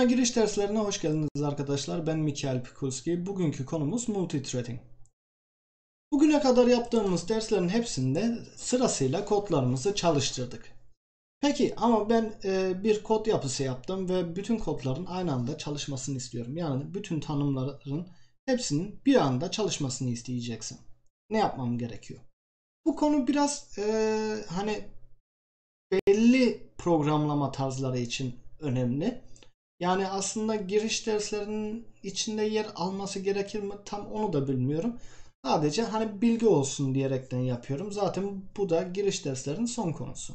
giriş derslerine hoş geldiniz arkadaşlar. Ben Mikael Pikulski. Bugünkü konumuz multithreading. Bugüne kadar yaptığımız derslerin hepsinde sırasıyla kodlarımızı çalıştırdık. Peki ama ben bir kod yapısı yaptım ve bütün kodların aynı anda çalışmasını istiyorum. Yani bütün tanımların hepsinin bir anda çalışmasını isteyeceksin. Ne yapmam gerekiyor? Bu konu biraz hani belli programlama tarzları için önemli. Yani aslında giriş derslerinin içinde yer alması gerekir mi tam onu da bilmiyorum. Sadece hani bilgi olsun diyerekten yapıyorum. Zaten bu da giriş derslerinin son konusu.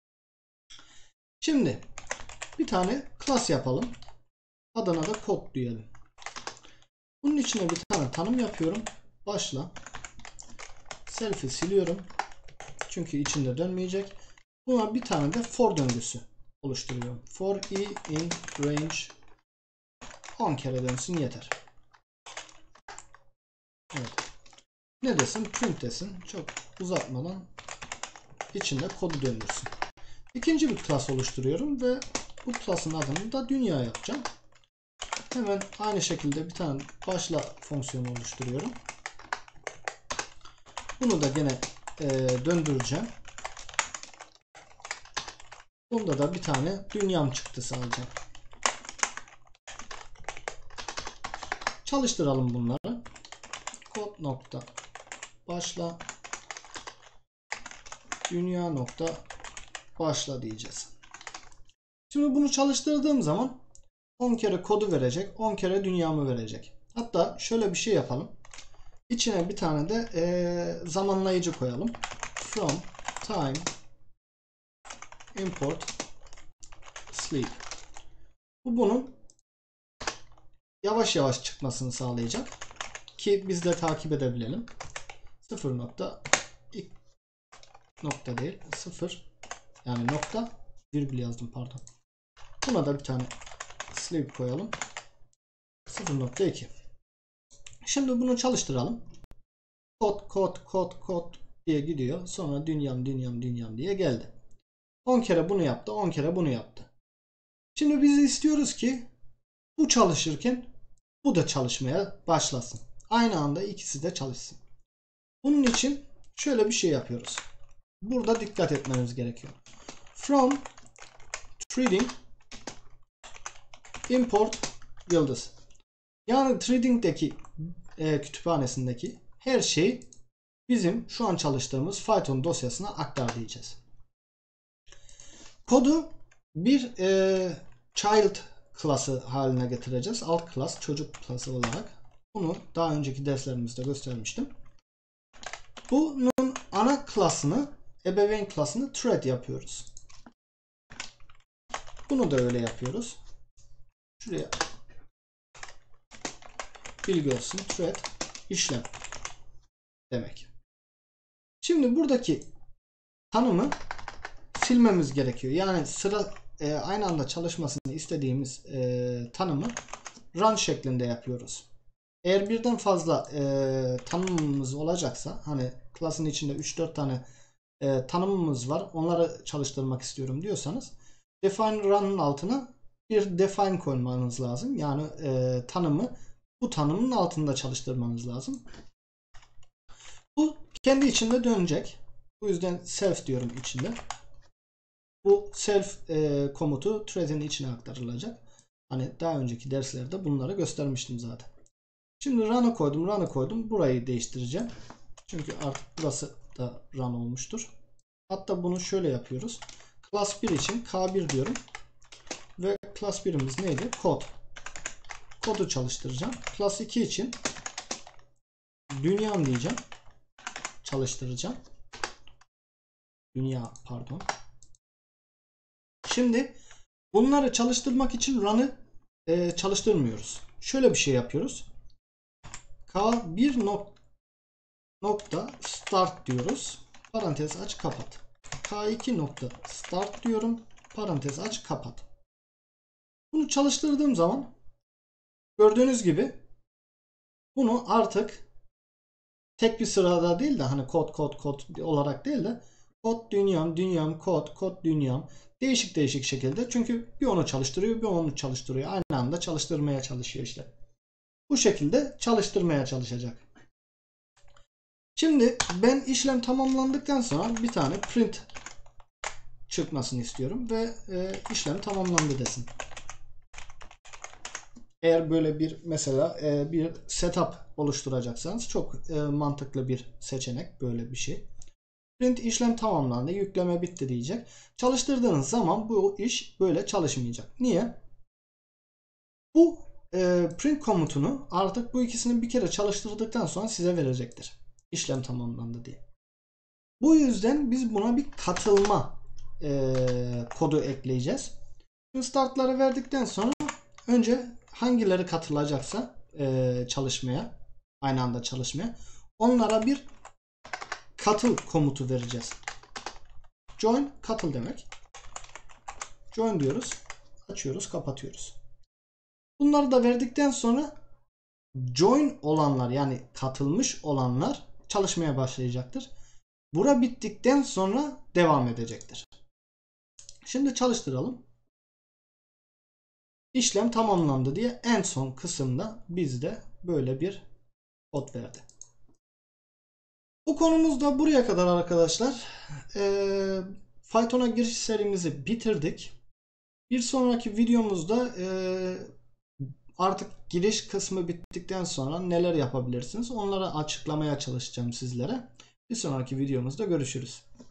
Şimdi bir tane class yapalım. Adına da kod diyelim. Bunun içine bir tane tanım yapıyorum. Başla. Self'i siliyorum. Çünkü içinde dönmeyecek. Buna bir tane de for döngüsü oluşturuyorum. For i in range 10 kere dönsün yeter. Evet. Ne desin? Print desin. Çok uzatmadan içinde kodu döndürsün. İkinci bir class oluşturuyorum ve bu class'ın adını da dünya yapacağım. Hemen aynı şekilde bir tane başla fonksiyonu oluşturuyorum. Bunu da gene döndüreceğim. Bunda da bir tane dünyam çıktısı alacağım. Çalıştıralım bunları. Kod nokta başla dünya nokta başla diyeceğiz. Şimdi bunu çalıştırdığım zaman 10 kere kodu verecek, 10 kere dünyamı verecek. Hatta şöyle bir şey yapalım. İçine bir tane de zamanlayıcı koyalım. From time import sleep. Bu bunun yavaş yavaş çıkmasını sağlayacak ki biz de takip edebilelim. 0 nokta nokta değil 0 yani nokta virgül yazdım pardon. Buna da bir tane sleep koyalım. 0.2. Şimdi bunu çalıştıralım. Kod diye gidiyor. Sonra dünyam diye geldi. 10 kere bunu yaptı. 10 kere bunu yaptı. Şimdi biz istiyoruz ki bu çalışırken bu da çalışmaya başlasın. Aynı anda ikisi de çalışsın. Bunun için şöyle bir şey yapıyoruz. Burada dikkat etmeniz gerekiyor. From threading import yıldız. Yani threading'deki kütüphanesindeki her şeyi bizim şu an çalıştığımız Python dosyasına aktar diyeceğiz. Kodu bir child klası haline getireceğiz. Alt klas, çocuk klası olarak. Bunu daha önceki derslerimizde göstermiştim. Bunun ana klasını, ebeveyn klasını thread yapıyoruz. Bunu da öyle yapıyoruz. Şuraya bilgi olsun. Thread işlem demek. Şimdi buradaki tanımı silmemiz gerekiyor. Yani aynı anda çalışmasını istediğimiz tanımı run şeklinde yapıyoruz. Eğer birden fazla tanımımız olacaksa hani klasın içinde 3-4 tane tanımımız var. Onları çalıştırmak istiyorum diyorsanız define run'ın altına bir define koymanız lazım. Yani tanımı bu tanımın altında çalıştırmanız lazım. Bu kendi içinde dönecek. Bu yüzden self diyorum içinde. Bu self komutu thread'in içine aktarılacak. Hani daha önceki derslerde bunları göstermiştim zaten. Şimdi run'ı koydum. Burayı değiştireceğim. Çünkü artık burası da run olmuştur. Hatta bunu şöyle yapıyoruz. Class 1 için K1 diyorum. Ve class 1'imiz neydi? Kod. Kodu çalıştıracağım. Class 2 için dünyam diyeceğim. Çalıştıracağım. Dünya pardon. Şimdi bunları çalıştırmak için run'ı çalıştırmıyoruz. Şöyle bir şey yapıyoruz. K1 nokta start diyoruz. Parantez aç kapat. K2 nokta start diyorum. Parantez aç kapat. Bunu çalıştırdığım zaman gördüğünüz gibi bunu artık tek bir sırada değil de hani kod olarak değil de kod dünyam kod dünyam Değişik değişik şekilde. Çünkü bir onu çalıştırıyor, bir onu çalıştırıyor. Aynı anda çalıştırmaya çalışıyor işte. Bu şekilde çalıştırmaya çalışacak. Şimdi ben işlem tamamlandıktan sonra bir tane print çıkmasını istiyorum ve işlem tamamlandı desin. Eğer böyle bir mesela bir setup oluşturacaksanız çok mantıklı bir seçenek böyle bir şey. Print işlem tamamlandı, yükleme bitti diyecek. Çalıştırdığınız zaman bu iş böyle çalışmayacak. Niye? Bu print komutunu artık bu ikisini bir kere çalıştırdıktan sonra size verecektir. İşlem tamamlandı diye. Bu yüzden biz buna bir katılma kodu ekleyeceğiz. Startları verdikten sonra önce hangileri katılacaksa çalışmaya, aynı anda çalışmaya, onlara bir katıl komutu vereceğiz. Join katıl demek. Join diyoruz. Açıyoruz, kapatıyoruz. Bunları da verdikten sonra join olanlar, yani katılmış olanlar çalışmaya başlayacaktır. Bura bittikten sonra devam edecektir. Şimdi çalıştıralım. İşlem tamamlandı diye en son kısımda bizde böyle bir kod verdi. Bu konumuz da buraya kadar arkadaşlar. Python'a giriş serimizi bitirdik. Bir sonraki videomuzda artık giriş kısmı bittikten sonra neler yapabilirsiniz onları açıklamaya çalışacağım sizlere. Bir sonraki videomuzda görüşürüz.